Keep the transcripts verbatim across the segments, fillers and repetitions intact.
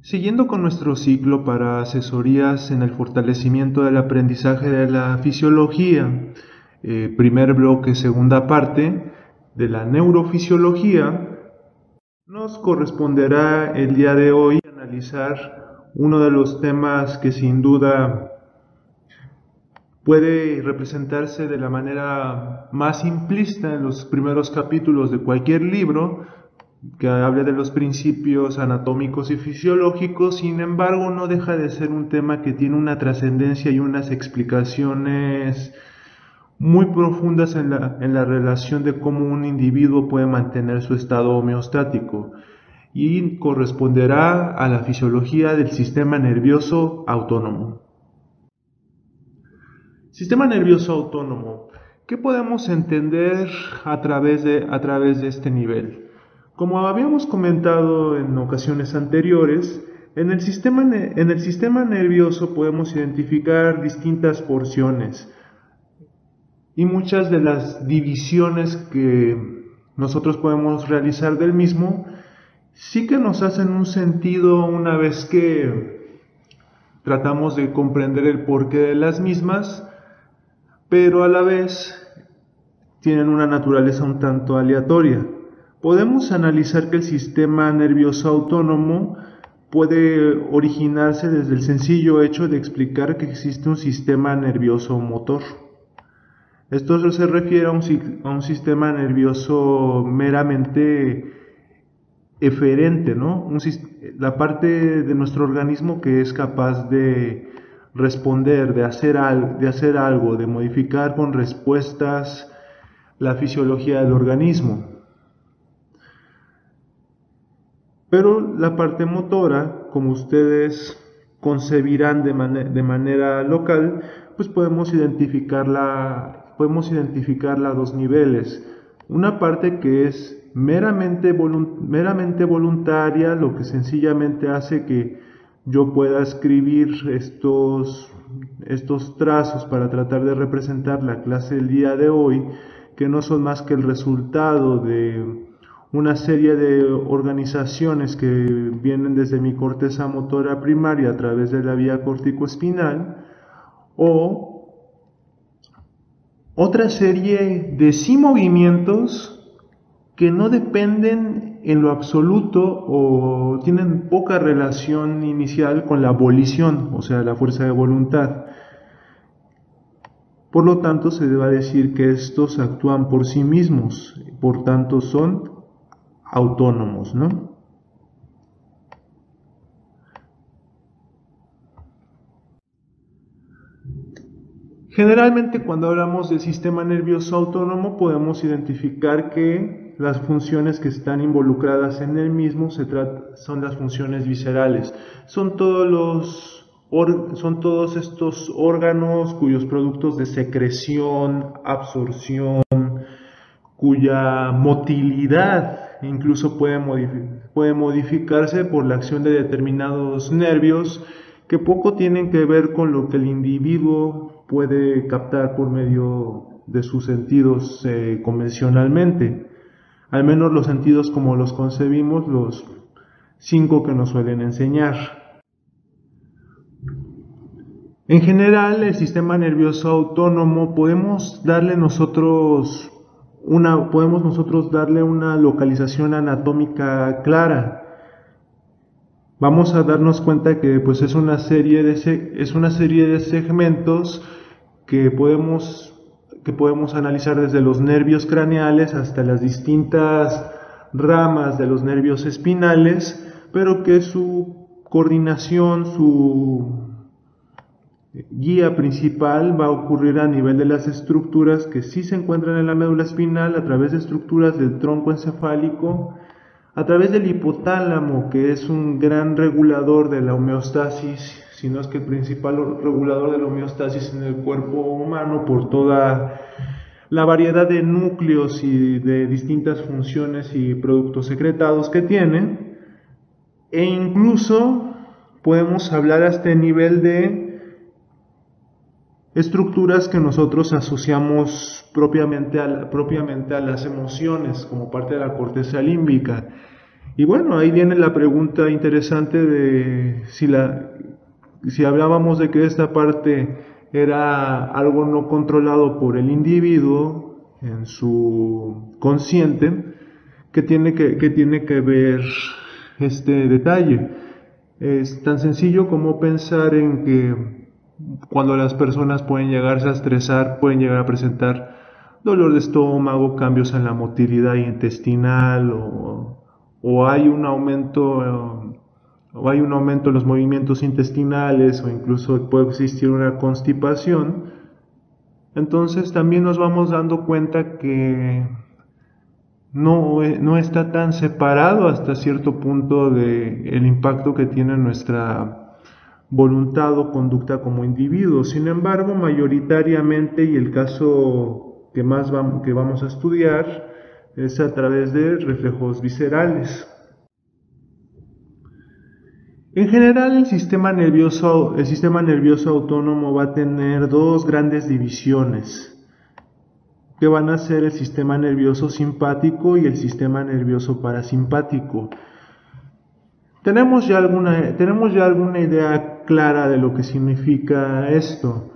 Siguiendo con nuestro ciclo para asesorías en el fortalecimiento del aprendizaje de la fisiología, eh, primer bloque, segunda parte de la neurofisiología, nos corresponderá el día de hoy analizar uno de los temas que sin duda puede representarse de la manera más simplista en los primeros capítulos de cualquier libro que hable de los principios anatómicos y fisiológicos. Sin embargo, no deja de ser un tema que tiene una trascendencia y unas explicaciones muy profundas en la, en la relación de cómo un individuo puede mantener su estado homeostático, y corresponderá a la fisiología del sistema nervioso autónomo. Sistema nervioso autónomo. ¿Qué podemos entender a través de, a través de este nivel? Como habíamos comentado en ocasiones anteriores, en el, sistema, en el sistema nervioso podemos identificar distintas porciones, y muchas de las divisiones que nosotros podemos realizar del mismo sí que nos hacen un sentido una vez que tratamos de comprender el porqué de las mismas, pero a la vez tienen una naturaleza un tanto aleatoria. Podemos analizar que el sistema nervioso autónomo puede originarse desde el sencillo hecho de explicar que existe un sistema nervioso motor. Esto se refiere a un, a un sistema nervioso meramente eferente, ¿no? Un, la parte de nuestro organismo que es capaz de responder, de hacer, al, de hacer algo, de modificar con respuestas la fisiología del organismo. Pero la parte motora, como ustedes concebirán de, man de manera local, pues podemos identificarla, podemos identificarla a dos niveles. Una parte que es meramente, volunt meramente voluntaria, lo que sencillamente hace que yo pueda escribir estos, estos trazos para tratar de representar la clase del día de hoy, que no son más que el resultado de una serie de organizaciones que vienen desde mi corteza motora primaria a través de la vía corticoespinal, o otra serie de sí movimientos que no dependen en lo absoluto o tienen poca relación inicial con la volición, o sea, la fuerza de voluntad. Por lo tanto, se debe decir que estos actúan por sí mismos, por tanto son autónomos, ¿no? Generalmente, cuando hablamos del sistema nervioso autónomo, podemos identificar que las funciones que están involucradas en el mismo se trata, son las funciones viscerales. Son todos los son todos estos órganos cuyos productos de secreción, absorción, cuya motilidad incluso puede, modific puede modificarse por la acción de determinados nervios que poco tienen que ver con lo que el individuo puede captar por medio de sus sentidos eh, convencionalmente, al menos los sentidos como los concebimos, los cinco que nos suelen enseñar. En general, el sistema nervioso autónomo podemos darle nosotros Una, podemos nosotros darle una localización anatómica clara. Vamos a darnos cuenta que pues, es, una serie de es una serie de segmentos que podemos, que podemos analizar desde los nervios craneales hasta las distintas ramas de los nervios espinales, pero que su coordinación, su guía principal va a ocurrir a nivel de las estructuras que sí se encuentran en la médula espinal, a través de estructuras del tronco encefálico, a través del hipotálamo, que es un gran regulador de la homeostasis, si no es que el principal regulador de la homeostasis en el cuerpo humano, por toda la variedad de núcleos y de distintas funciones y productos secretados que tiene. E incluso podemos hablar hasta el nivel de estructuras que nosotros asociamos propiamente a, propiamente a las emociones como parte de la corteza límbica, Y bueno, ahí viene la pregunta interesante de si, la, si hablábamos de que esta parte era algo no controlado por el individuo en su consciente, ¿qué tiene que, qué tiene que ver este detalle? Es tan sencillo como pensar en que cuando las personas pueden llegarse a estresar, pueden llegar a presentar dolor de estómago, cambios en la motilidad intestinal o, o hay un aumento o hay un aumento en los movimientos intestinales o incluso puede existir una constipación. Entonces también nos vamos dando cuenta que no, no está tan separado hasta cierto punto de el impacto que tiene nuestra voluntad o conducta como individuo. Sin embargo, mayoritariamente, y el caso que más vamos, que vamos a estudiar es a través de reflejos viscerales. En general, el sistema nervioso, el sistema nervioso autónomo va a tener dos grandes divisiones, que van a ser el sistema nervioso simpático y el sistema nervioso parasimpático. Tenemos ya alguna, tenemos ya alguna idea clara de lo que significa esto.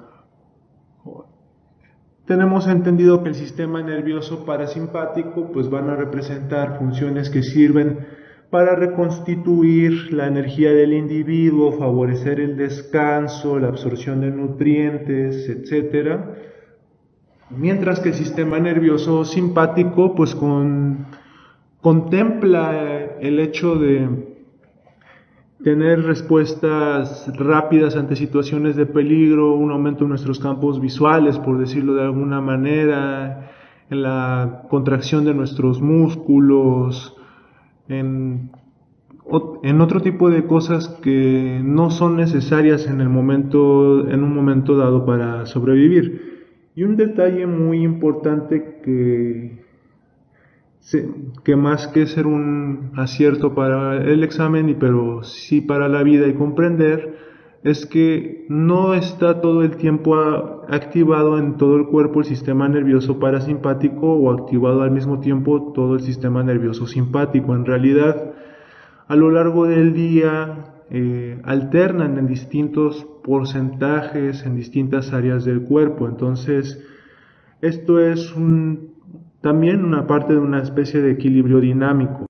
Tenemos entendido que el sistema nervioso parasimpático pues van a representar funciones que sirven para reconstituir la energía del individuo, favorecer el descanso, la absorción de nutrientes, etcétera. Mientras que el sistema nervioso simpático pues con, contempla el hecho de tener respuestas rápidas ante situaciones de peligro, un aumento en nuestros campos visuales, por decirlo de alguna manera, en la contracción de nuestros músculos, en, en otro tipo de cosas que no son necesarias en el momento, en un momento dado para sobrevivir. Y un detalle muy importante que, que más que ser un acierto para el examen, pero sí para la vida y comprender, es que no está todo el tiempo activado en todo el cuerpo el sistema nervioso parasimpático o activado al mismo tiempo todo el sistema nervioso simpático. En realidad, a lo largo del día, Eh, alternan en distintos porcentajes en distintas áreas del cuerpo. Entonces esto es un, también una parte de una especie de equilibrio dinámico.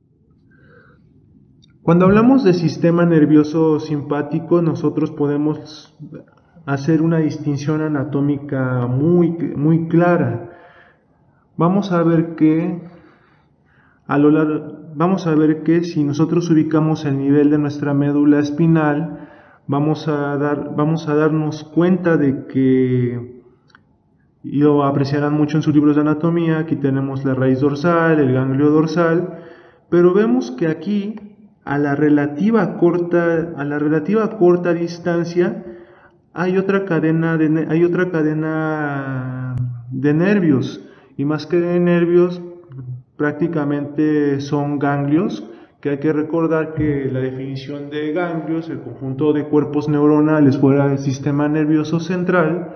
Cuando hablamos de sistema nervioso simpático, nosotros podemos hacer una distinción anatómica muy, muy clara. Vamos a ver que a lo largo Vamos a ver que si nosotros ubicamos el nivel de nuestra médula espinal, vamos a, dar, vamos a darnos cuenta de que, y lo apreciarán mucho en sus libros de anatomía, aquí tenemos la raíz dorsal, el ganglio dorsal, pero vemos que aquí, a la relativa corta, a la relativa corta distancia, hay otra cadena de, hay otra cadena de nervios, y más que de nervios, prácticamente son ganglios, que hay que recordar que la definición de ganglios, el conjunto de cuerpos neuronales fuera del sistema nervioso central,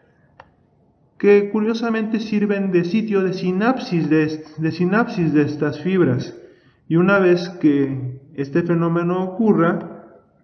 que curiosamente sirven de sitio de sinapsis de, de sinapsis de estas fibras. Y una vez que este fenómeno ocurra,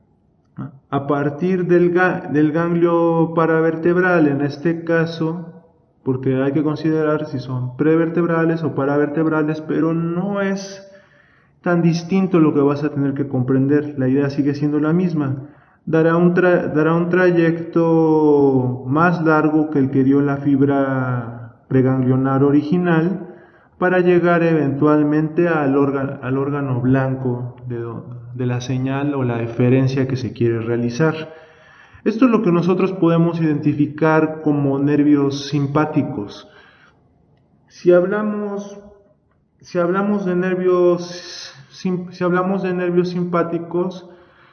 a partir del, del ganglio paravertebral, en este caso, porque hay que considerar si son prevertebrales o paravertebrales, pero no es tan distinto lo que vas a tener que comprender, la idea sigue siendo la misma. Dará un, tra dará un trayecto más largo que el que dio la fibra preganglionar original para llegar eventualmente al, órgano, al órgano blanco de, de la señal o la eferencia que se quiere realizar. Esto es lo que nosotros podemos identificar como nervios simpáticos. Si hablamos, si hablamos de nervios, si hablamos de nervios simpáticos,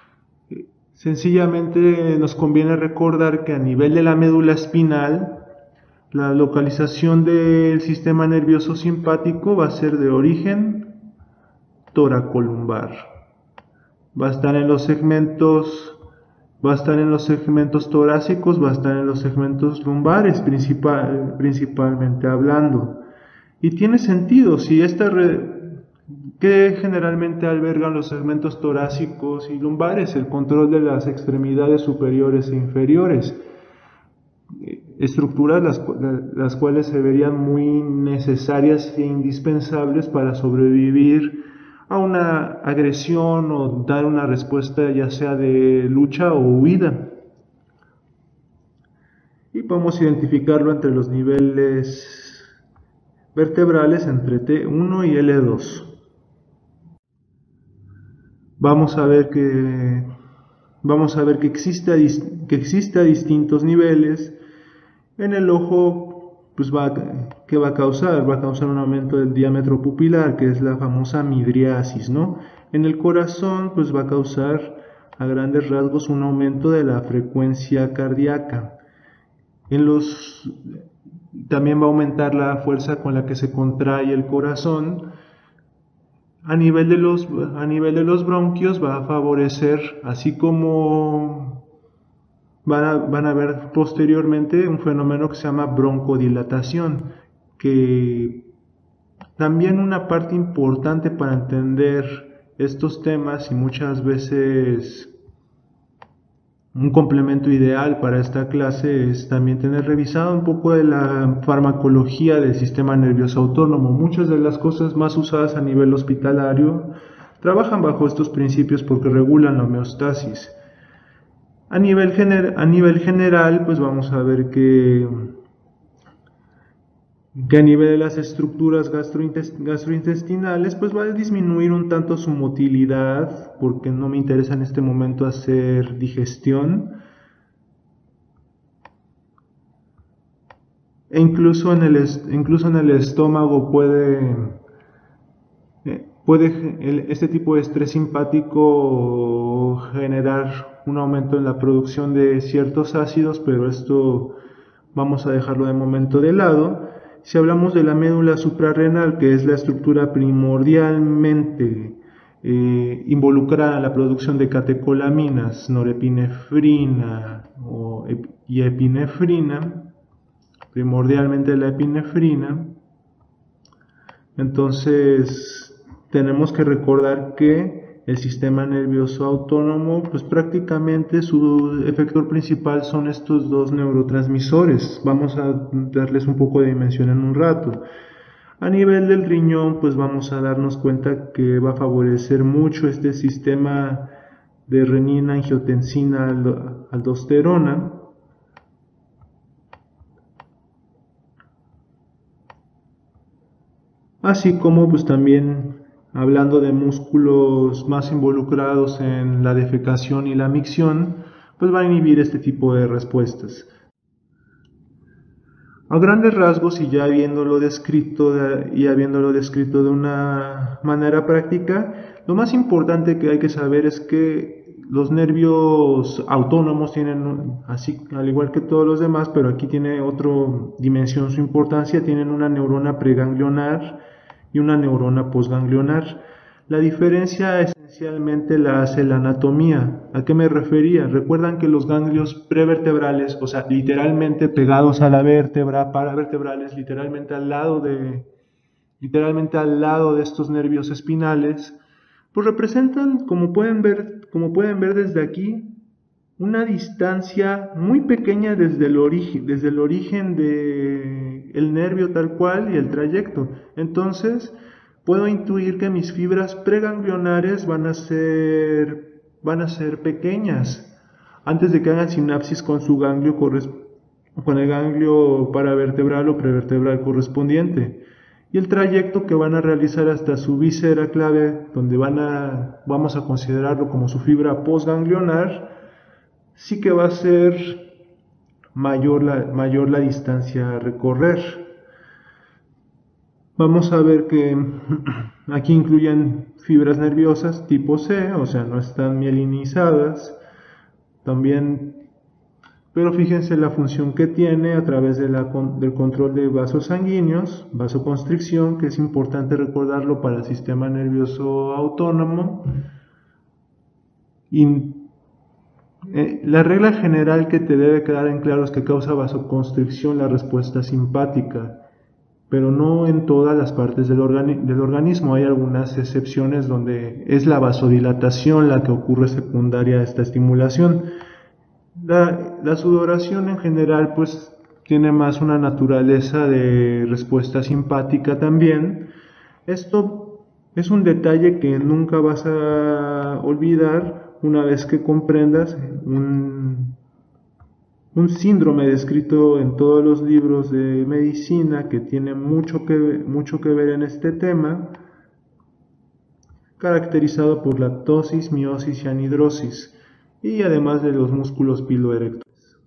sencillamente nos conviene recordar que a nivel de la médula espinal, la localización del sistema nervioso simpático va a ser de origen toracolumbar. Va a estar en los segmentos Va a estar en los segmentos torácicos, va a estar en los segmentos lumbares, principal, principalmente hablando. Y tiene sentido, si esta, re, que generalmente albergan los segmentos torácicos y lumbares, el control de las extremidades superiores e inferiores, estructuras las, las cuales se verían muy necesarias e indispensables para sobrevivir a una agresión o dar una respuesta ya sea de lucha o huida. Y podemos identificarlo entre los niveles vertebrales entre T uno y L dos. Vamos a ver que vamos a ver que existe, que existe a distintos niveles. En el ojo, pues va, ¿qué va a causar? Va a causar un aumento del diámetro pupilar, que es la famosa midriasis, ¿no? En el corazón, pues va a causar a grandes rasgos un aumento de la frecuencia cardíaca. En los, también va a aumentar la fuerza con la que se contrae el corazón. A nivel de los, a nivel de los bronquios va a favorecer, así como van a, van a ver posteriormente un fenómeno que se llama broncodilatación, que también una parte importante para entender estos temas y muchas veces un complemento ideal para esta clase es también tener revisado un poco de la farmacología del sistema nervioso autónomo. Muchas de las cosas más usadas a nivel hospitalario trabajan bajo estos principios porque regulan la homeostasis. A nivel, gener a nivel general, pues vamos a ver que, que a nivel de las estructuras gastrointestinales, pues va a disminuir un tanto su motilidad, porque no me interesa en este momento hacer digestión. E incluso en el, incluso en el estómago puede, puede el, este tipo de estrés simpático generar un aumento en la producción de ciertos ácidos, pero esto vamos a dejarlo de momento de lado. Si hablamos de la médula suprarrenal, que es la estructura primordialmente eh, involucrada en la producción de catecolaminas, norepinefrina o ep y epinefrina, primordialmente la epinefrina, entonces tenemos que recordar que el sistema nervioso autónomo, pues prácticamente su efector principal son estos dos neurotransmisores. Vamos a darles un poco de dimensión en un rato. A nivel del riñón, pues vamos a darnos cuenta que va a favorecer mucho este sistema de renina, angiotensina, aldosterona. Así como pues también hablando de músculos más involucrados en la defecación y la micción, pues va a inhibir este tipo de respuestas. A grandes rasgos y ya habiéndolo descrito de, y habiéndolo descrito de una manera práctica, lo más importante que hay que saber es que los nervios autónomos tienen, así al igual que todos los demás, pero aquí tiene otra dimensión su importancia, tienen una neurona preganglionar y una neurona posganglionar. La diferencia esencialmente la hace la anatomía. ¿A qué me refería? Recuerdan que los ganglios prevertebrales, o sea, literalmente pegados a la vértebra, paravertebrales, literalmente al lado de, literalmente al lado de estos nervios espinales, pues representan, como pueden ver, como pueden ver desde aquí, una distancia muy pequeña desde el origen, desde el origen del nervio tal cual y el trayecto. Entonces, puedo intuir que mis fibras preganglionares van a ser, van a ser pequeñas antes de que hagan sinapsis con su ganglio con el ganglio paravertebral o prevertebral correspondiente. Y el trayecto que van a realizar hasta su víscera clave, donde van a, vamos a considerarlo como su fibra postganglionar, sí que va a ser mayor la, mayor la distancia a recorrer. Vamos a ver que aquí incluyen fibras nerviosas tipo C, o sea, no están mielinizadas. También, pero fíjense la función que tiene a través de la, del control de vasos sanguíneos, vasoconstricción, que es importante recordarlo para el sistema nervioso autónomo. Y Eh, la regla general que te debe quedar en claro es que causa vasoconstricción la respuesta simpática. pero no en todas las partes del, organi del organismo. Hay algunas excepciones donde es la vasodilatación la que ocurre secundaria a esta estimulación. La, la sudoración en general pues tiene más una naturaleza de respuesta simpática también. Esto es un detalle que nunca vas a olvidar una vez que comprendas un, un síndrome descrito en todos los libros de medicina que tiene mucho que, mucho que ver en este tema, caracterizado por la ptosis, miosis y anhidrosis, y además de los músculos piloerectores.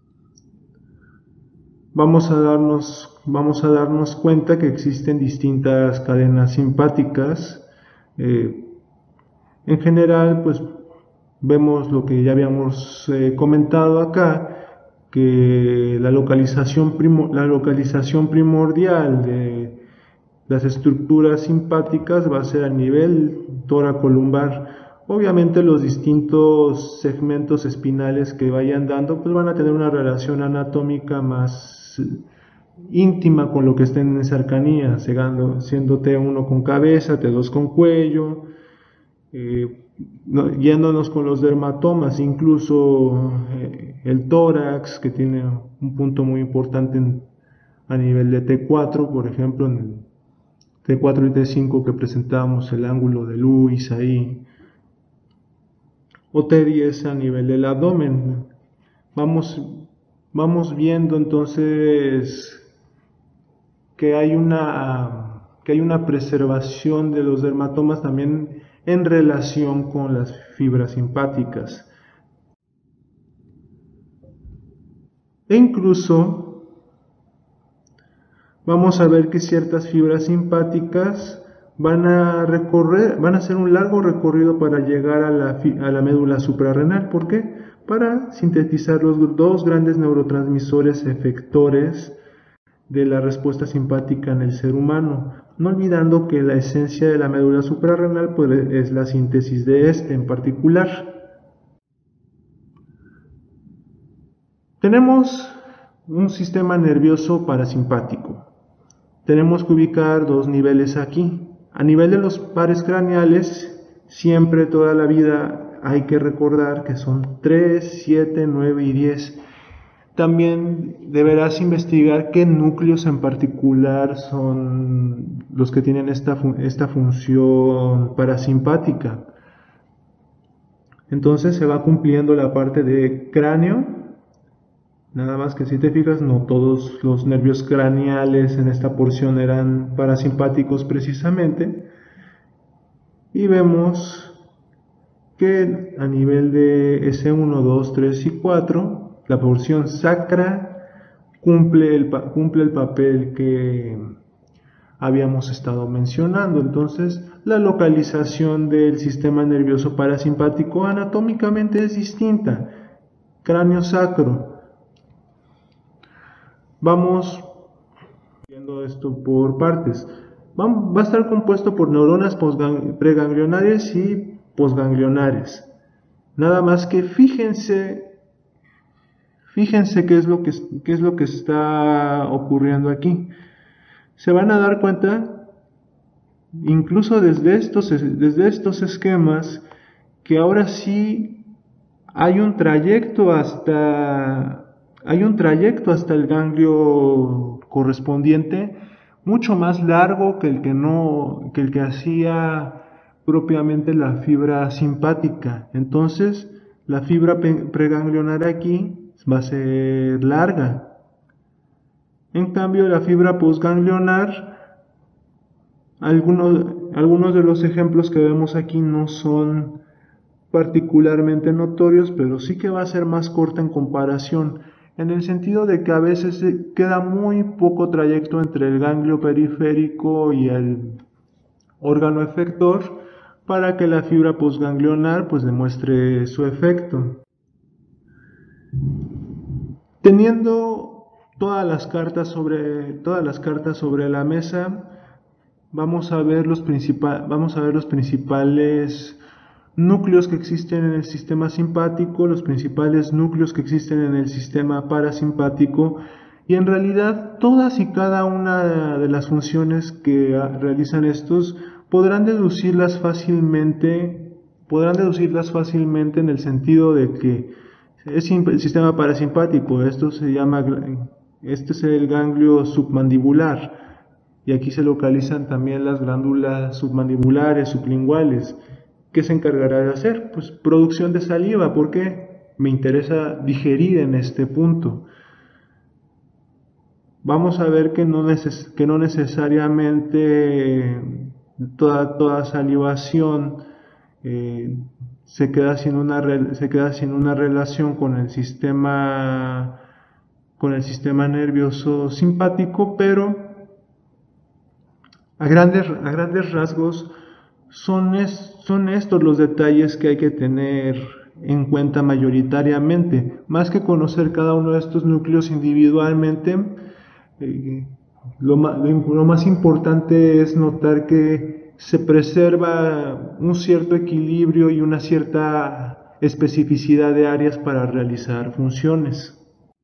Vamos a darnos, vamos a darnos cuenta que existen distintas cadenas simpáticas. Eh, en general, pues vemos lo que ya habíamos eh, comentado acá, que la localización, primo, la localización primordial de las estructuras simpáticas va a ser a nivel toracolumbar. Obviamente los distintos segmentos espinales que vayan dando pues van a tener una relación anatómica más íntima con lo que estén en cercanía, siendo T uno con cabeza, T dos con cuello, eh, no, yéndonos con los dermatomas, incluso eh, el tórax, que tiene un punto muy importante en, a nivel de T cuatro, por ejemplo, en el T cuatro y T cinco que presentamos el ángulo de Lewis ahí, o T diez a nivel del abdomen. Vamos, vamos viendo entonces que hay una que hay una preservación de los dermatomas también en relación con las fibras simpáticas. E incluso vamos a ver que ciertas fibras simpáticas van a recorrer, van a hacer un largo recorrido para llegar a la, a la médula suprarrenal. ¿Por qué? Para sintetizar los dos grandes neurotransmisores efectores de la respuesta simpática en el ser humano, no olvidando que la esencia de la médula suprarrenal pues, es la síntesis de este en particular. Tenemos un sistema nervioso parasimpático. Tenemos que ubicar dos niveles aquí. A nivel de los pares craneales, siempre toda la vida hay que recordar que son tres, siete, nueve y diez. También deberás investigar qué núcleos en particular son los que tienen esta, esta función parasimpática. Entonces se va cumpliendo la parte de cráneo, nada más que si te fijas no todos los nervios craneales en esta porción eran parasimpáticos precisamente, y vemos que a nivel de S uno, dos, tres y cuatro la porción sacra cumple el, cumple el papel que habíamos estado mencionando. Entonces, la localización del sistema nervioso parasimpático anatómicamente es distinta. Cráneo sacro. Vamos viendo esto por partes. Va, va a estar compuesto por neuronas preganglionares y posganglionares. Nada más que fíjense Fíjense qué es lo que, qué es lo que está ocurriendo aquí. Se van a dar cuenta, incluso desde estos, desde estos esquemas, que ahora sí hay un trayecto hasta, hay un trayecto hasta el ganglio correspondiente, mucho más largo que el que no, que el que hacía propiamente la fibra simpática. Entonces, la fibra preganglionar aquí va a ser larga. En cambio, la fibra postganglionar, algunos, algunos de los ejemplos que vemos aquí no son particularmente notorios, pero sí que va a ser más corta en comparación, en el sentido de que a veces queda muy poco trayecto entre el ganglio periférico y el órgano efector para que la fibra postganglionar pues demuestre su efecto. Teniendo todas las cartas sobre, todas las cartas sobre la mesa, vamos a ver los, principal, vamos a ver los principales núcleos que existen en el sistema simpático, los principales núcleos que existen en el sistema parasimpático Y en realidad todas y cada una de las funciones que realizan estos podrán deducirlas fácilmente, podrán deducirlas fácilmente en el sentido de que es el sistema parasimpático, esto se llama, este es el ganglio submandibular, y aquí se localizan también las glándulas submandibulares, sublinguales. ¿Qué se encargará de hacer? Pues producción de saliva. ¿Por qué? Me interesa digerir en este punto. Vamos a ver que no, neces que no necesariamente toda, toda salivación eh, se, queda sin una se queda sin una relación con el sistema, con el sistema nervioso simpático, pero a grandes, a grandes rasgos son, es, son estos los detalles que hay que tener en cuenta mayoritariamente. Más que conocer cada uno de estos núcleos individualmente, Eh, lo, ma lo más importante es notar que se preserva un cierto equilibrio y una cierta especificidad de áreas para realizar funciones.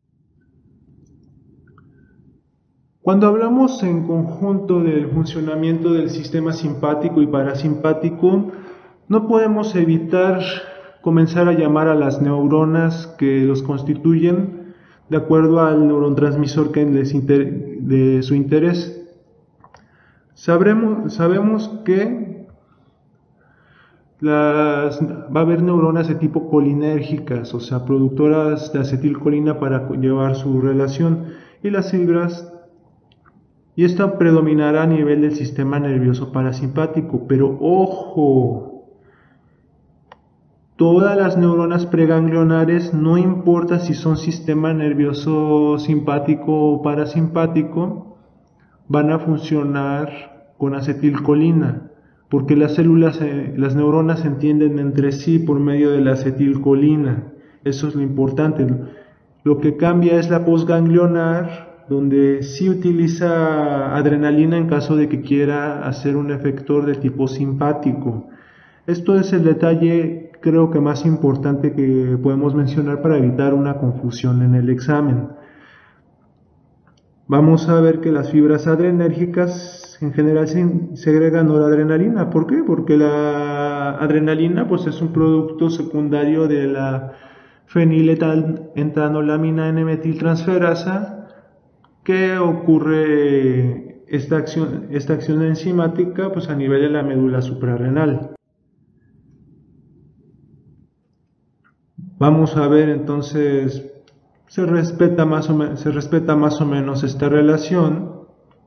Cuando hablamos en conjunto del funcionamiento del sistema simpático y parasimpático, no podemos evitar comenzar a llamar a las neuronas que los constituyen de acuerdo al neurotransmisor que les de su interés. Sabremos, sabemos que las, va a haber neuronas de tipo colinérgicas, o sea, productoras de acetilcolina para llevar su relación, y las fibras, y esta predominará a nivel del sistema nervioso parasimpático, pero ojo, todas las neuronas preganglionares, no importa si son sistema nervioso simpático o parasimpático, van a funcionar con acetilcolina, porque las células, las neuronas se entienden entre sí por medio de la acetilcolina. Eso es lo importante. Lo que cambia es la postganglionar, donde sí utiliza adrenalina en caso de que quiera hacer un efector de tipo simpático. Esto es el detalle, creo que más importante que podemos mencionar para evitar una confusión en el examen. Vamos a ver que las fibras adrenérgicas en general segregan noradrenalina. ¿Por qué? Porque la adrenalina pues, es un producto secundario de la feniletoanolamina N-metiltransferasa, que ocurre esta acción, esta acción enzimática pues, a nivel de la médula suprarrenal. Vamos a ver entonces, se respeta más o, me, se respeta más o menos esta relación.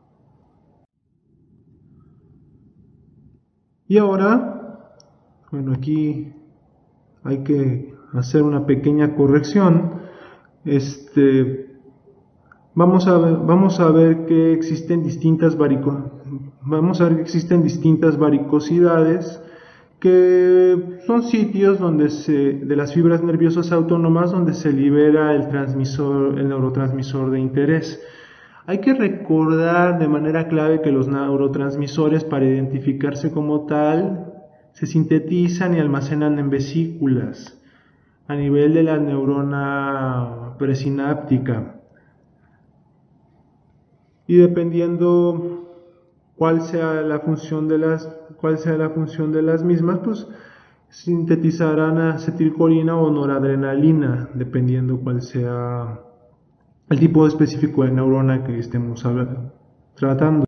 Y ahora, bueno, aquí hay que hacer una pequeña corrección. Este, vamos a ver, vamos a ver que existen distintas varico, vamos a ver que existen distintas varicosidades, que son sitios donde se, de las fibras nerviosas autónomas donde se libera el transmisor, el neurotransmisor de interés. Hay que recordar de manera clave que los neurotransmisores, para identificarse como tal, se sintetizan y almacenan en vesículas a nivel de la neurona presináptica. Y dependiendo cuál sea la función de las, cuál sea la función de las mismas, pues sintetizarán acetilcolina o noradrenalina, dependiendo cuál sea el tipo específico de neurona que estemos tratando.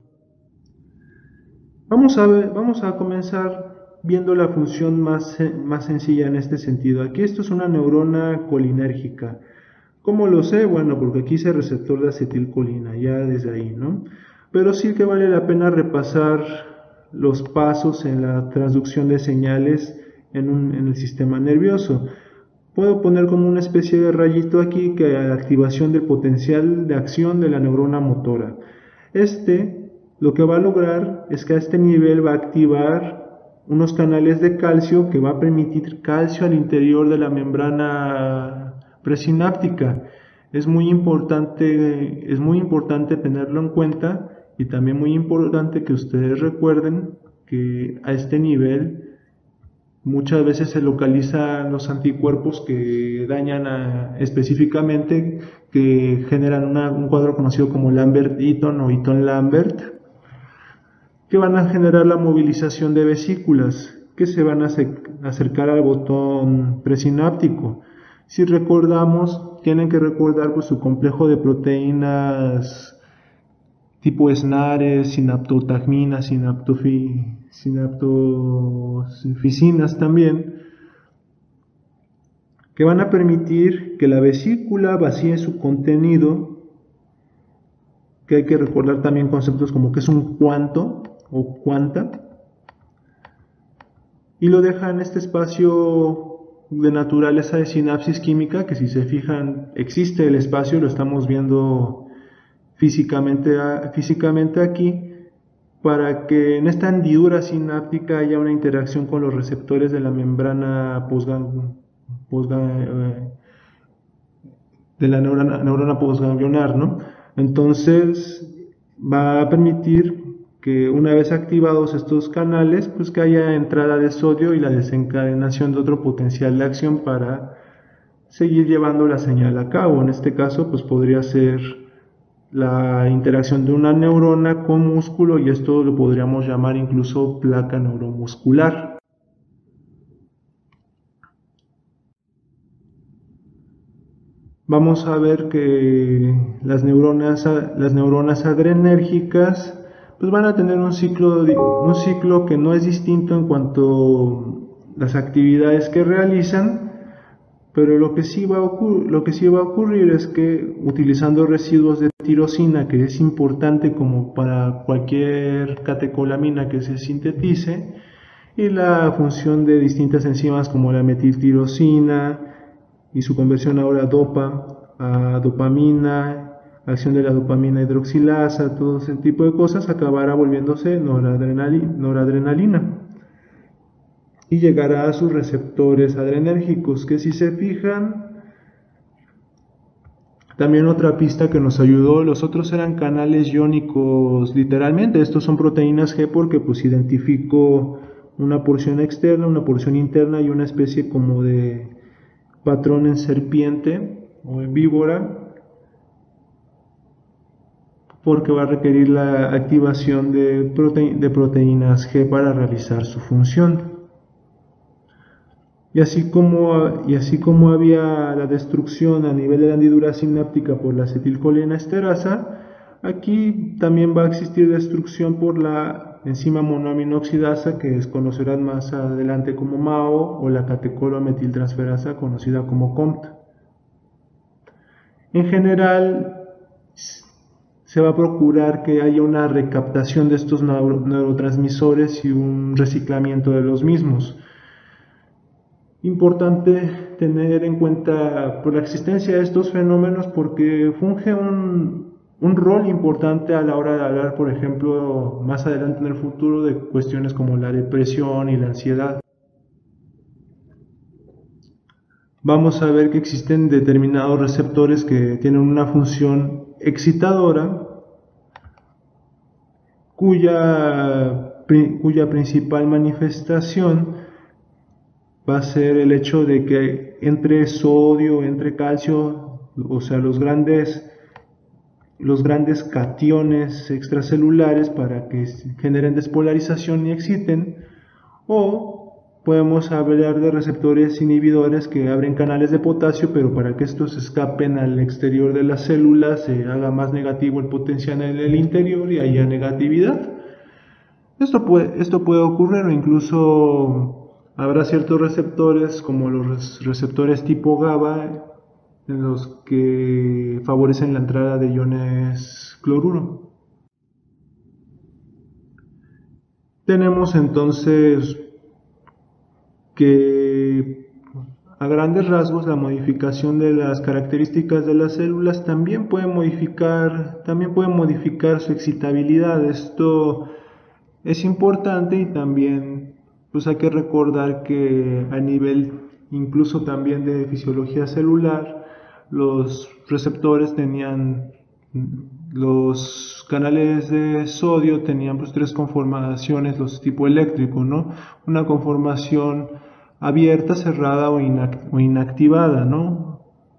Vamos a ver, vamos a comenzar viendo la función más, más sencilla en este sentido. Aquí esto es una neurona colinérgica. ¿Cómo lo sé? Bueno, porque aquí hice receptor de acetilcolina, ya desde ahí, ¿no? Pero sí que vale la pena repasar los pasos en la transducción de señales en, un, en el sistema nervioso. Puedo poner como una especie de rayito aquí que hay activación del potencial de acción de la neurona motora. Este lo que va a lograr es que a este nivel va a activar unos canales de calcio que va a permitir calcio al interior de la membrana presináptica. Es muy importante, es muy importante tenerlo en cuenta. Y también muy importante que ustedes recuerden que a este nivel muchas veces se localizan los anticuerpos que dañan a, específicamente, que generan una, un cuadro conocido como Lambert-Eaton o Eaton-Lambert, que van a generar la movilización de vesículas que se van a acercar al botón presináptico. Si recordamos, tienen que recordar pues, su complejo de proteínas tipo SNARES, sinaptotagminas, sinaptofi, sinaptoficinas también, que van a permitir que la vesícula vacíe su contenido, que hay que recordar también conceptos como que es un cuanto o cuanta, y lo deja en este espacio de naturaleza de sinapsis química, que si se fijan existe el espacio, lo estamos viendo físicamente, físicamente aquí, para que en esta hendidura sináptica haya una interacción con los receptores de la membrana postgang, postgang, eh, de la neurona, neurona postganglionar, ¿no? Entonces va a permitir que una vez activados estos canales, pues que haya entrada de sodio y la desencadenación de otro potencial de acción para seguir llevando la señal a cabo. En este caso, pues podría ser la interacción de una neurona con músculo, y esto lo podríamos llamar incluso placa neuromuscular. Vamos a ver que las neuronas, las neuronas adrenérgicas pues van a tener un ciclo, un ciclo que no es distinto en cuanto a las actividades que realizan, pero lo que sí va a ocurrir, lo que sí va a ocurrir es que utilizando residuos de tirosina, que es importante como para cualquier catecolamina que se sintetice, y la función de distintas enzimas como la metiltirosina y su conversión ahora a dopa, a dopamina, acción de la dopamina hidroxilasa, todo ese tipo de cosas, acabará volviéndose noradrenalina, noradrenalina y llegará a sus receptores adrenérgicos, que si se fijan, también otra pista que nos ayudó, los otros eran canales iónicos literalmente, estos son proteínas G porque pues identifico una porción externa, una porción interna y una especie como de patrón en serpiente o en víbora, porque va a requerir la activación de, prote de proteínas G para realizar su función. Y así, como, y así como había la destrucción a nivel de la hendidura sináptica por la acetilcolina esterasa, aquí también va a existir destrucción por la enzima monoaminoxidasa, que conocerán más adelante como M A O, o la catecolometiltransferasa conocida como C O M T. En general, se va a procurar que haya una recaptación de estos neuro neurotransmisores y un reciclamiento de los mismos. Importante tener en cuenta por la existencia de estos fenómenos porque funge un, un rol importante a la hora de hablar, por ejemplo, más adelante en el futuro, de cuestiones como la depresión y la ansiedad. Vamos a ver que existen determinados receptores que tienen una función excitadora, cuya, cuya principal manifestación va a ser el hecho de que entre sodio, entre calcio, o sea, los grandes, los grandes cationes extracelulares para que generen despolarización y exciten, o podemos hablar de receptores inhibidores que abren canales de potasio, pero para que estos escapen al exterior de las células se haga más negativo el potencial en el interior y haya negatividad. Esto puede, esto puede ocurrir, o incluso habrá ciertos receptores como los receptores tipo GABA en los que favorecen la entrada de iones cloruro. Tenemos entonces que a grandes rasgos la modificación de las características de las células también puede modificar, también puede modificar su excitabilidad. Esto es importante y también pues hay que recordar que a nivel incluso también de fisiología celular, los receptores tenían, los canales de sodio tenían pues tres conformaciones, los tipo eléctrico, ¿no? Una conformación abierta, cerrada o, inact o inactivada, ¿no?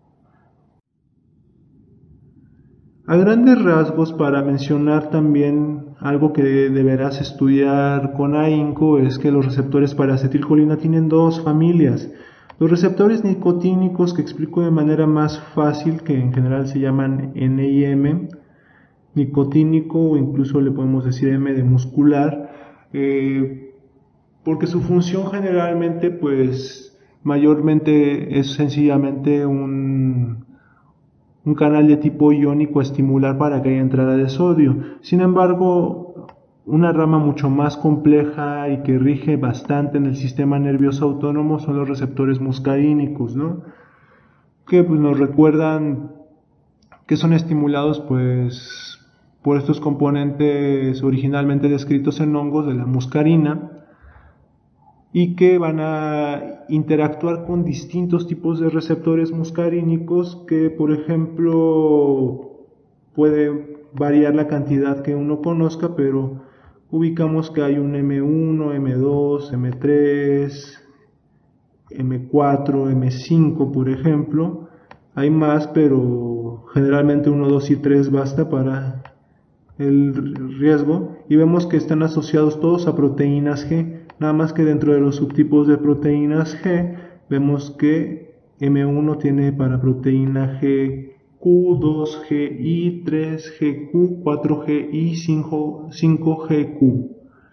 A grandes rasgos, para mencionar también algo que deberás estudiar con ahínco, es que los receptores para acetilcolina tienen dos familias. Los receptores nicotínicos, que explico de manera más fácil, que en general se llaman N y M, nicotínico, o incluso le podemos decir M de muscular, eh, porque su función generalmente, pues, mayormente es sencillamente un, un canal de tipo iónico a estimular para que haya entrada de sodio. Sin embargo, una rama mucho más compleja y que rige bastante en el sistema nervioso autónomo son los receptores muscarínicos, ¿no? Que pues, nos recuerdan que son estimulados pues, por estos componentes originalmente descritos en hongos de la muscarina, y que van a interactuar con distintos tipos de receptores muscarínicos que, por ejemplo, puede variar la cantidad que uno conozca, pero ubicamos que hay un M uno, M dos, M tres, M cuatro, M cinco, por ejemplo. Hay más, pero generalmente uno, dos y tres basta para el riesgo, y vemos que están asociados todos a proteínas G, nada más que dentro de los subtipos de proteínas G vemos que M uno tiene para proteína G Q, dos G I, tres G Q, cuatro G I, cinco G Q.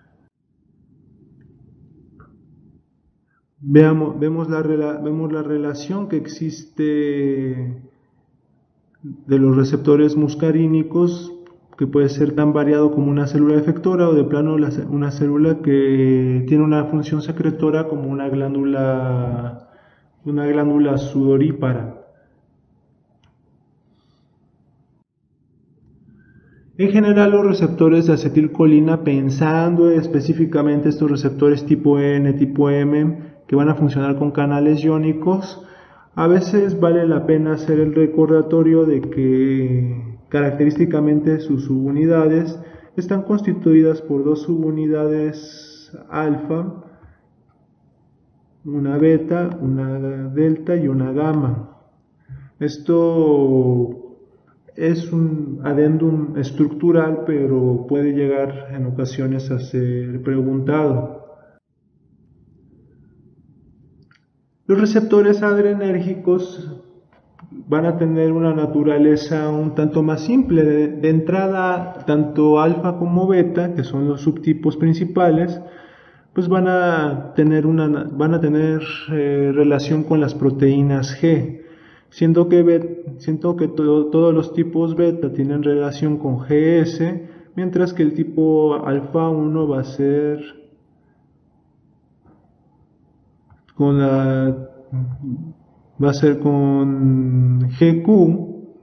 Veamos, vemos, la, vemos la relación que existe de los receptores muscarínicos, que puede ser tan variado como una célula efectora o de plano una célula que tiene una función secretora como una glándula, una glándula sudorípara. En general, los receptores de acetilcolina, pensando específicamente estos receptores tipo N, tipo M, que van a funcionar con canales iónicos, a veces vale la pena hacer el recordatorio de que característicamente sus subunidades están constituidas por dos subunidades alfa, una beta, una delta y una gamma. Esto es un adendum estructural, pero puede llegar en ocasiones a ser preguntado. Los receptores adrenérgicos van a tener una naturaleza un tanto más simple. De, de entrada, tanto alfa como beta, que son los subtipos principales, pues van a tener, una, van a tener eh, relación con las proteínas G, siendo que, bet, siendo que todo, todos los tipos beta tienen relación con G S, mientras que el tipo alfa uno va a ser con la va a ser con G Q,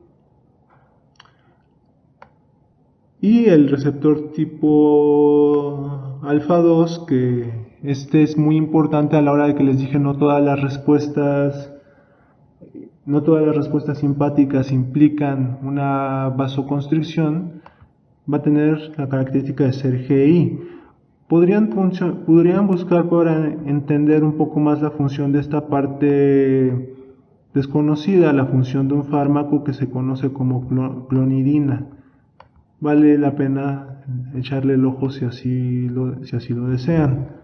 y el receptor tipo alfa dos, que este es muy importante a la hora de que les dije no todas las respuestas no todas las respuestas simpáticas implican una vasoconstricción, va a tener la característica de ser G I. Podrían, podrían buscar para entender un poco más la función de esta parte desconocida, la función de un fármaco que se conoce como clonidina. Vale la pena echarle el ojo si así lo, si así lo desean.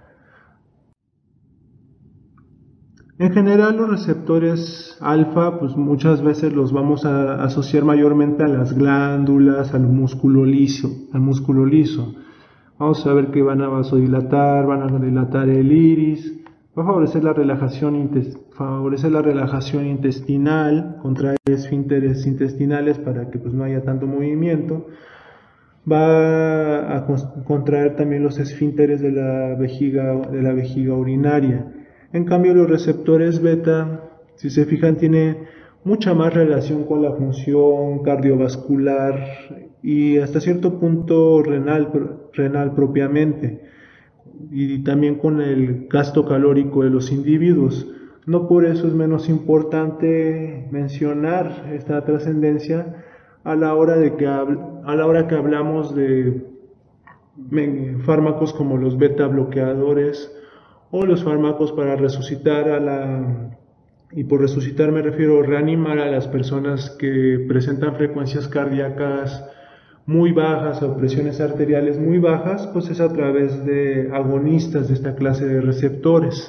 En general, los receptores alfa, pues muchas veces los vamos a asociar mayormente a las glándulas, al músculo liso, al músculo liso. Vamos a ver que van a vasodilatar, van a dilatar el iris, va a favorecer la relajación, favorecer la relajación intestinal, contraer esfínteres intestinales para que pues, no haya tanto movimiento. Va a contraer también los esfínteres de la vejiga, de la vejiga urinaria. En cambio, los receptores beta, si se fijan, tiene mucha más relación con la función cardiovascular y hasta cierto punto renal, renal propiamente, y también con el gasto calórico de los individuos. No por eso es menos importante mencionar esta trascendencia a la hora de que a la hora que hablamos de fármacos como los beta bloqueadores o los fármacos para resucitar a la, y por resucitar me refiero a reanimar a las personas que presentan frecuencias cardíacas muy bajas o presiones arteriales muy bajas, pues es a través de agonistas de esta clase de receptores.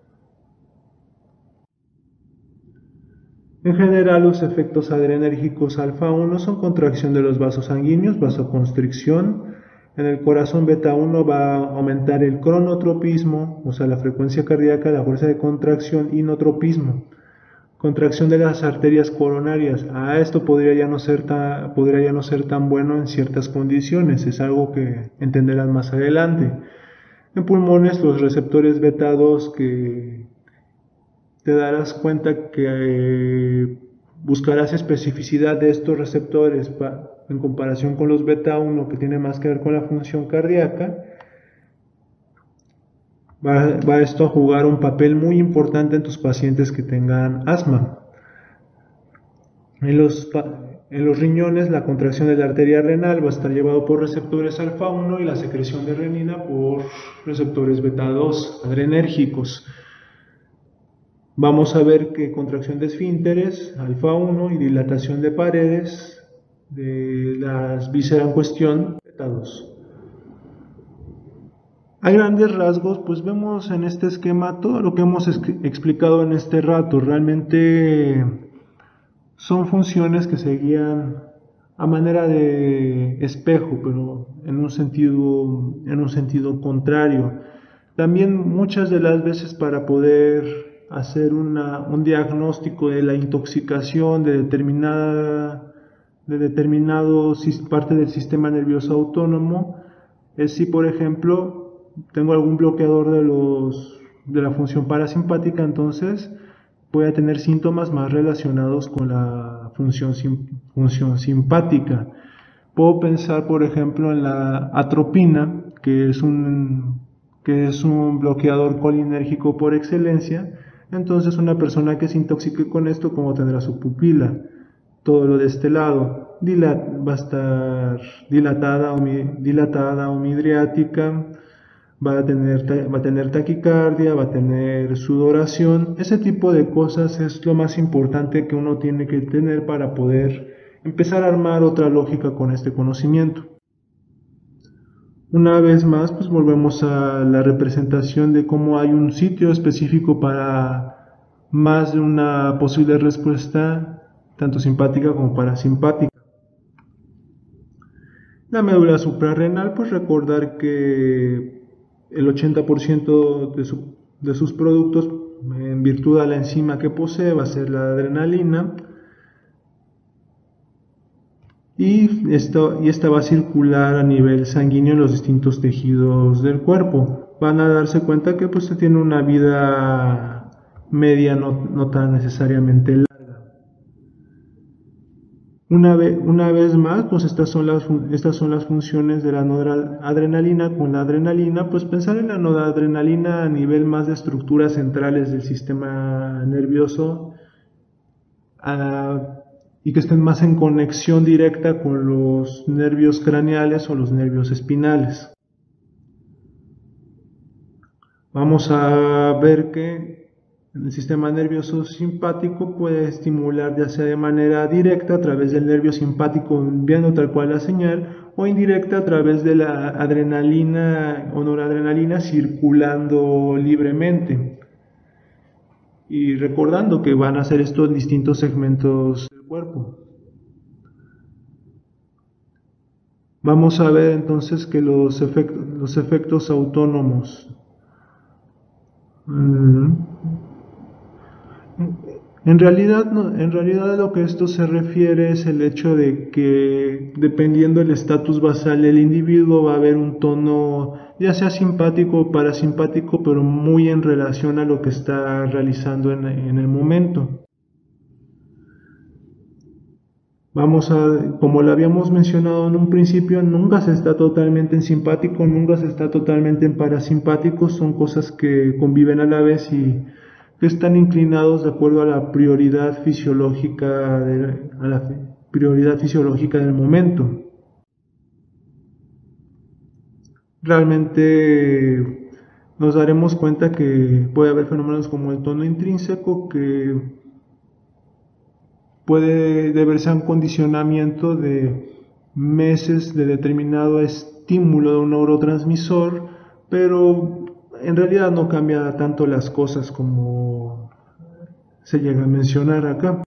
En general, los efectos adrenérgicos alfa uno son contracción de los vasos sanguíneos, vasoconstricción. En el corazón beta uno va a aumentar el cronotropismo, o sea, la frecuencia cardíaca, la fuerza de contracción, y notropismo, contracción de las arterias coronarias. Ah, esto podría ya no ser tan, podría ya no ser tan bueno en ciertas condiciones, es algo que entenderán más adelante. En pulmones, los receptores beta dos, que te darás cuenta que eh, buscarás especificidad de estos receptores en comparación con los beta uno, que tiene más que ver con la función cardíaca. Va, va esto a jugar un papel muy importante en tus pacientes que tengan asma. En los, en los riñones, la contracción de la arteria renal va a estar llevado por receptores alfa uno y la secreción de renina por receptores beta dos adrenérgicos. Vamos a ver que contracción de esfínteres, alfa uno, y dilatación de paredes de las vísceras en cuestión, beta dos. A grandes rasgos, pues vemos en este esquema todo lo que hemos explicado en este rato. Realmente son funciones que se guían a manera de espejo, pero en un sentido, en un sentido contrario. También muchas de las veces, para poder hacer una, un diagnóstico de la intoxicación de determinada de determinado parte del sistema nervioso autónomo, es si, por ejemplo, tengo algún bloqueador de los de la función parasimpática, entonces voy a tener síntomas más relacionados con la función, función simpática. Puedo pensar, por ejemplo, en la atropina, que es un que es un bloqueador colinérgico por excelencia. Entonces, una persona que se intoxique con esto, ¿cómo tendrá su pupila? Todo lo de este lado dilat, va a estar dilatada o, dilatada o midriática, va a, tener, va a tener taquicardia, va a tener sudoración. Ese tipo de cosas es lo más importante que uno tiene que tener para poder empezar a armar otra lógica con este conocimiento. Una vez más, pues volvemos a la representación de cómo hay un sitio específico para más de una posible respuesta, tanto simpática como parasimpática. La médula suprarrenal, pues recordar que el ochenta por ciento de, su, de sus productos, en virtud de la enzima que posee, va a ser la adrenalina. Y, esto, y esta va a circular a nivel sanguíneo en los distintos tejidos del cuerpo. Van a darse cuenta que pues tiene una vida media, no, no tan necesariamente larga. Una, ve, una vez más, pues estas son, las, estas son las funciones de la noradrenalina. Con la adrenalina, pues pensar en la noradrenalina a nivel más de estructuras centrales del sistema nervioso, a, y que estén más en conexión directa con los nervios craneales o los nervios espinales. Vamos a ver que el sistema nervioso simpático puede estimular ya sea de manera directa a través del nervio simpático enviando tal cual la señal, o indirecta a través de la adrenalina o noradrenalina circulando libremente. Y recordando que van a hacer esto en distintos segmentos del cuerpo. Vamos a ver entonces que los efectos, los efectos autónomos. En realidad, no, en realidad a lo que esto se refiere es el hecho de que dependiendo del estatus basal del individuo va a haber un tono ya sea simpático o parasimpático, pero muy en relación a lo que está realizando en, en el momento. Vamos a, como lo habíamos mencionado en un principio, nunca se está totalmente en simpático, nunca se está totalmente en parasimpático, son cosas que conviven a la vez y que están inclinados de acuerdo a la prioridad fisiológica, de, a la prioridad fisiológica del momento. Realmente nos daremos cuenta que puede haber fenómenos como el tono intrínseco, que puede deberse a un condicionamiento de meses de determinado estímulo de un neurotransmisor, pero en realidad no cambia tanto las cosas como se llega a mencionar acá.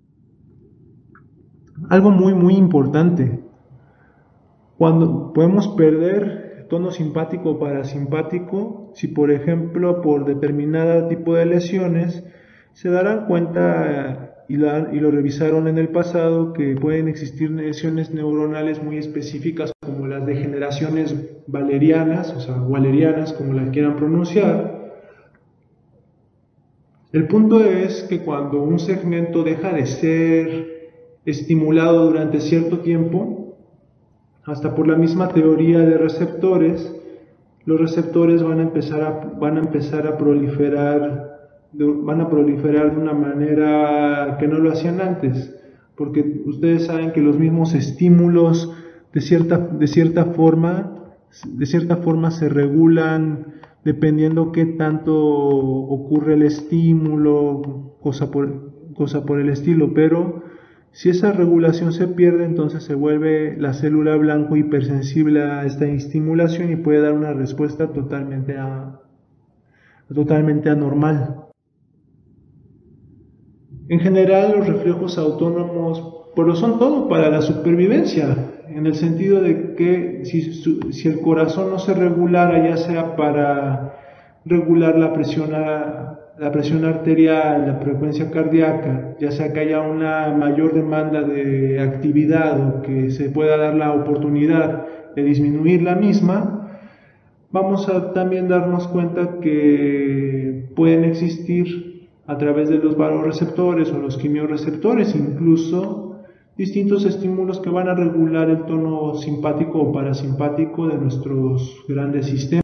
Algo muy muy importante, cuando podemos perder tono simpático o parasimpático, si por ejemplo por determinado tipo de lesiones se darán cuenta y, la, y lo revisaron en el pasado, que pueden existir lesiones neuronales muy específicas como las degeneraciones valerianas, o sea, walerianas, como las quieran pronunciar. El punto es que cuando un segmento deja de ser estimulado durante cierto tiempo, hasta por la misma teoría de receptores, los receptores van a empezar a, van a, empezar a proliferar van a proliferar de una manera que no lo hacían antes, porque ustedes saben que los mismos estímulos de cierta, de cierta forma de cierta forma se regulan dependiendo qué tanto ocurre el estímulo, cosa por, cosa por el estilo, pero si esa regulación se pierde, entonces se vuelve la célula blanco hipersensible a esta estimulación y puede dar una respuesta totalmente, a, totalmente anormal. En general, los reflejos autónomos pues lo son todo para la supervivencia, en el sentido de que si, si el corazón no se regulara, ya sea para regular la presión, la presión arterial, la frecuencia cardíaca, ya sea que haya una mayor demanda de actividad o que se pueda dar la oportunidad de disminuir la misma, vamos a también darnos cuenta que pueden existir a través de los vasoreceptores o los quimiorreceptores, incluso distintos estímulos que van a regular el tono simpático o parasimpático de nuestros grandes sistemas.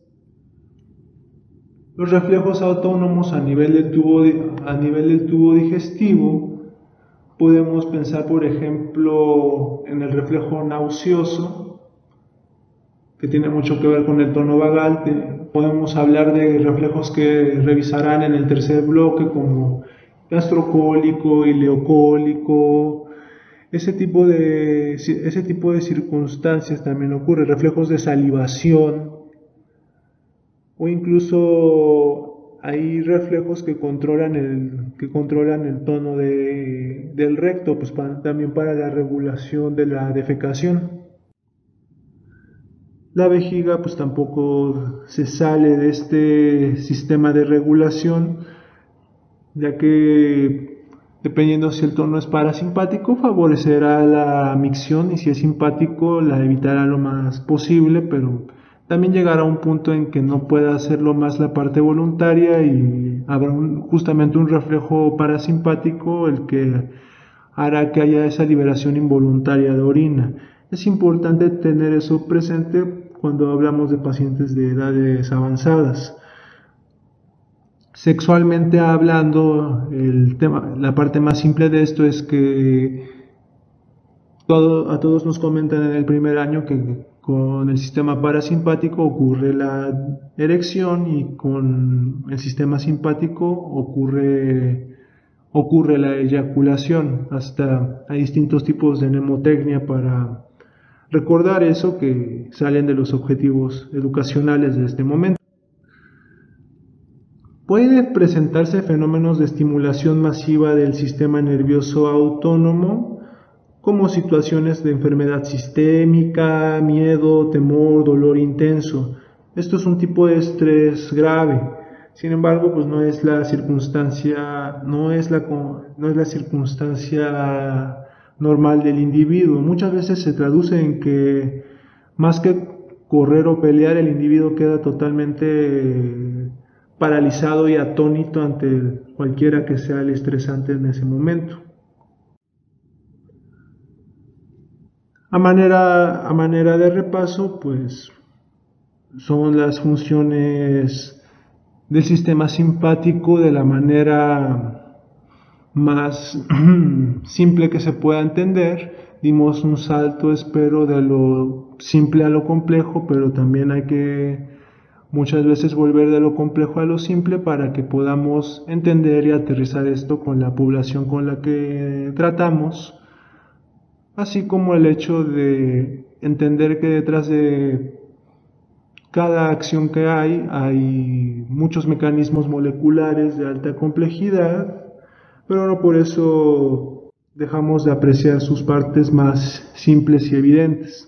Los reflejos autónomos a nivel del tubo, a nivel del tubo digestivo, podemos pensar por ejemplo en el reflejo nauseoso, que tiene mucho que ver con el tono vagal. Podemos hablar de reflejos que revisarán en el tercer bloque, como gastrocólico, ileocólico. Ese tipo de, ese tipo de circunstancias también ocurre, reflejos de salivación, o incluso hay reflejos que controlan el, que controlan el tono de, del recto, pues para, también para la regulación de la defecación. La vejiga pues tampoco se sale de este sistema de regulación, ya que dependiendo si el tono es parasimpático favorecerá la micción, y si es simpático la evitará lo más posible, pero también llegará a un punto en que no pueda hacerlo más la parte voluntaria y habrá un, justamente un reflejo parasimpático el que hará que haya esa liberación involuntaria de orina. Es importante tener eso presente cuando hablamos de pacientes de edades avanzadas. Sexualmente hablando, el tema, la parte más simple de esto es que todo, a todos nos comentan en el primer año que con el sistema parasimpático ocurre la erección y con el sistema simpático ocurre, ocurre la eyaculación. Hasta hay distintos tipos de mnemotecnia para recordar eso, que salen de los objetivos educacionales de este momento. Puede presentarse fenómenos de estimulación masiva del sistema nervioso autónomo, como situaciones de enfermedad sistémica, miedo, temor, dolor intenso. Esto es un tipo de estrés grave. Sin embargo, pues no es la circunstancia, no es la, no es la circunstancia normal del individuo. Muchas veces se traduce en que más que correr o pelear, el individuo queda totalmente paralizado y atónito ante cualquiera que sea el estresante en ese momento. A manera, a manera de repaso, pues son las funciones del sistema simpático de la manera más simple que se pueda entender. Dimos un salto, espero, de lo simple a lo complejo, pero también hay que muchas veces volver de lo complejo a lo simple para que podamos entender y aterrizar esto con la población con la que tratamos, así como el hecho de entender que detrás de cada acción que hay hay muchos mecanismos moleculares de alta complejidad, pero no por eso dejamos de apreciar sus partes más simples y evidentes.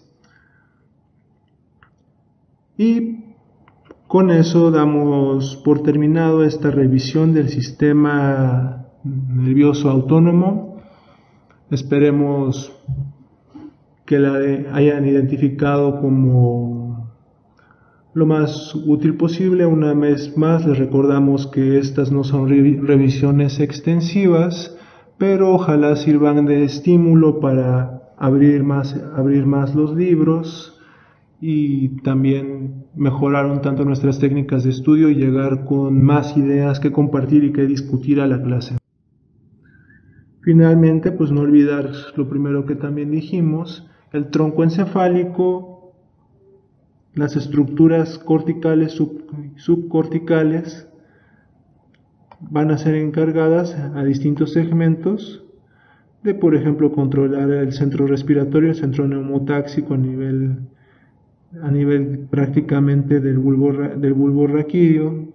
Y con eso damos por terminado esta revisión del sistema nervioso autónomo. Esperemos que la hayan identificado como lo más útil posible. Una vez más les recordamos que estas no son revisiones extensivas, pero ojalá sirvan de estímulo para abrir más, abrir más los libros y también mejorar un tanto nuestras técnicas de estudio y llegar con más ideas que compartir y que discutir a la clase. Finalmente, pues no olvidar lo primero que también dijimos, el tronco encefálico, las estructuras corticales, sub, subcorticales van a ser encargadas a distintos segmentos de, por ejemplo, controlar el centro respiratorio, el centro neumotáxico a nivel a nivel prácticamente del bulbo, del bulbo raquídeo,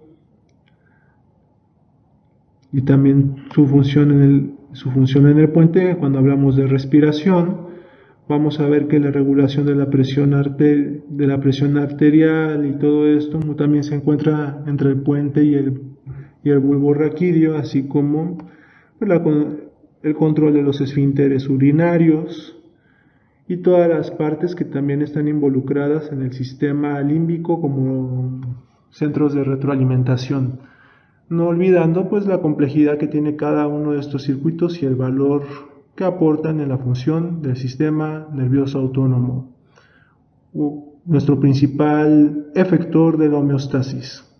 y también su función, en el, su función en el puente. Cuando hablamos de respiración, vamos a ver que la regulación de la presión, arter, de la presión arterial y todo esto también se encuentra entre el puente y el, y el bulbo raquídeo, así como la, el control de los esfínteres urinarios y todas las partes que también están involucradas en el sistema límbico como centros de retroalimentación, no olvidando pues la complejidad que tiene cada uno de estos circuitos y el valor que aportan en la función del sistema nervioso autónomo, nuestro principal efector de la homeostasis.